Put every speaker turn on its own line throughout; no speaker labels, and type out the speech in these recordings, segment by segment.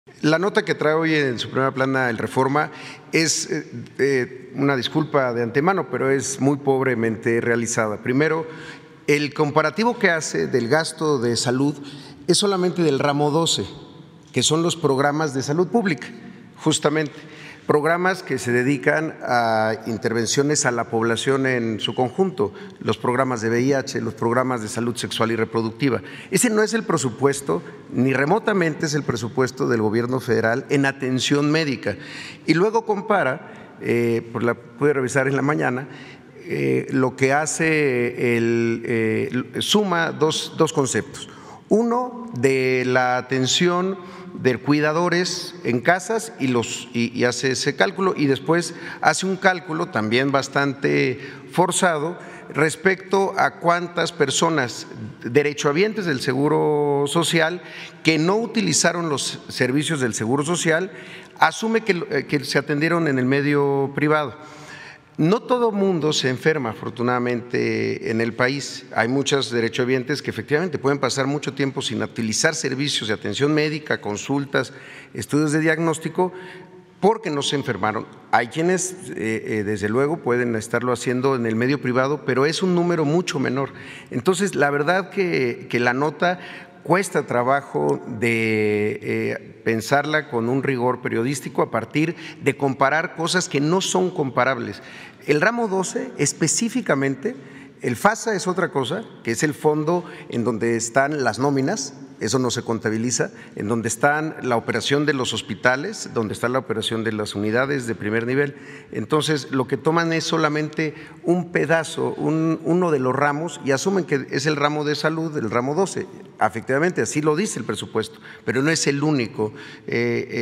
La nota que trae hoy en su primera plana el Reforma es una disculpa de antemano, pero es muy pobremente realizada. Primero, el comparativo que hace del gasto de salud es solamente del ramo 12, que son los programas de salud pública, justamente. Programas que se dedican a intervenciones a la población en su conjunto, los programas de VIH, los programas de salud sexual y reproductiva. Ese no es el presupuesto, ni remotamente es el presupuesto del gobierno federal en atención médica. Y luego compara, pues la pude revisar en la mañana, lo que hace suma dos conceptos. Uno, de la atención de cuidadores en casas y hace ese cálculo, y después hace un cálculo también bastante forzado respecto a cuántas personas derechohabientes del Seguro Social que no utilizaron los servicios del Seguro Social, asume que se atendieron en el medio privado. No todo mundo se enferma, afortunadamente, en el país. Hay muchos derechohabientes que efectivamente pueden pasar mucho tiempo sin utilizar servicios de atención médica, consultas, estudios de diagnóstico, porque no se enfermaron. Hay quienes, desde luego, pueden estarlo haciendo en el medio privado, pero es un número mucho menor. Entonces, la verdad que la nota cuesta trabajo de pensarla con un rigor periodístico a partir de comparar cosas que no son comparables. El ramo 12 específicamente, el FASA es otra cosa, que es el fondo en donde están las nóminas, eso no se contabiliza, en donde están la operación de los hospitales, donde está la operación de las unidades de primer nivel. Entonces, lo que toman es solamente un pedazo, uno de los ramos, y asumen que es el ramo de salud, el ramo 12. Efectivamente, así lo dice el presupuesto, pero no es el único, no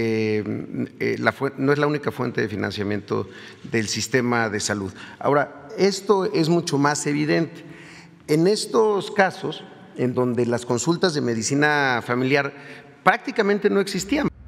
es la única fuente de financiamiento del sistema de salud. Ahora, esto es mucho más evidente. En estos casos, en donde las consultas de medicina familiar prácticamente no existían.